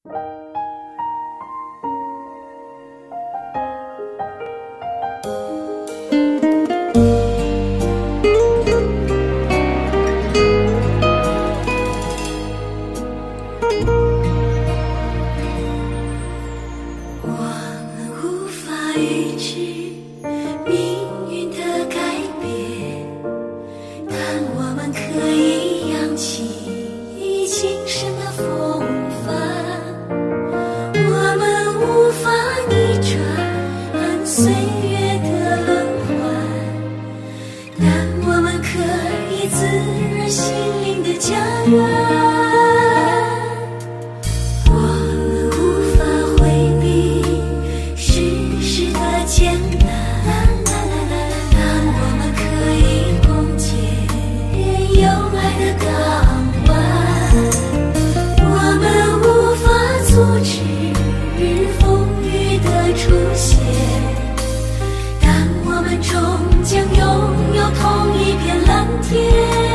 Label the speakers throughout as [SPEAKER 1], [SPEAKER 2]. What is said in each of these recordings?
[SPEAKER 1] 预知命运的改变，但我们可以扬起今生的风帆。我们无法逆转岁月的轮换，但我们可以滋润心灵的家园。艰难，但我们可以共建有爱的港湾。我们无法阻止风雨的出现，但我们终将拥有同一片蓝天。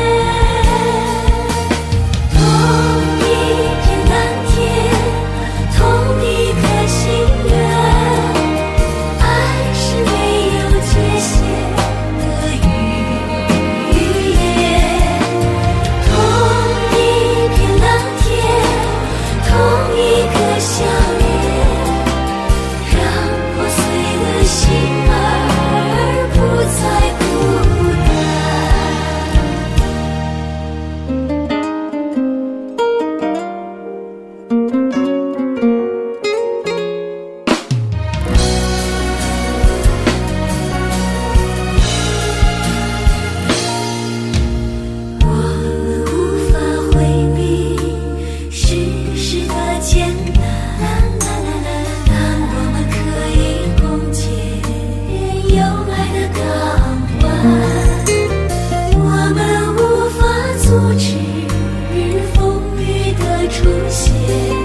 [SPEAKER 1] 阻止风雨的出现。